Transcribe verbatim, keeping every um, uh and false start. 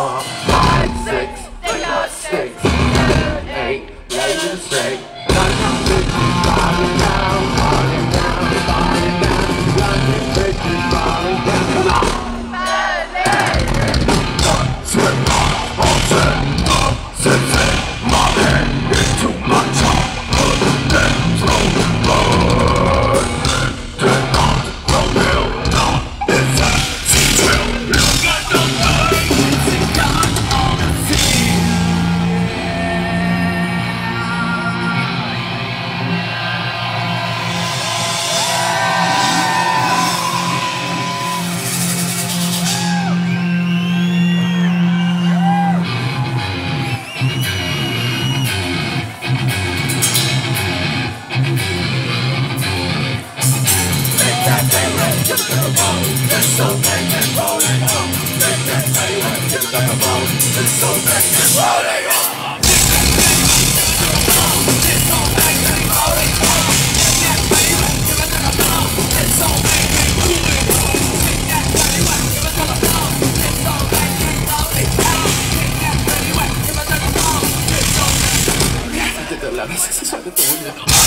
four, five, six, they got six, seven, eight, blazing straight. London Bridge is falling down, falling down, falling down. London Bridge is falling down. Come on! It's so big and rolling on. Make that tell you what, give it like a bone. It's so big and rolling on. It's so big and rolling on. Make that tell you what, give it like a bone. It's so big and rolling on. Make that tell you what, give it like a bone. It's so big and rolling on. Make that tell you what, give it like a bone. It's so big. I did the last, I did the